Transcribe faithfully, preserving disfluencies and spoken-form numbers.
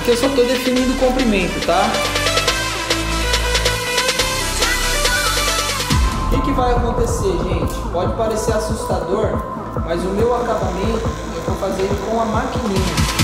Aqui eu só estou definindo o comprimento, tá? O que, que vai acontecer, gente? Pode parecer assustador, mas o meu acabamento eu vou fazer ele com a maquininha.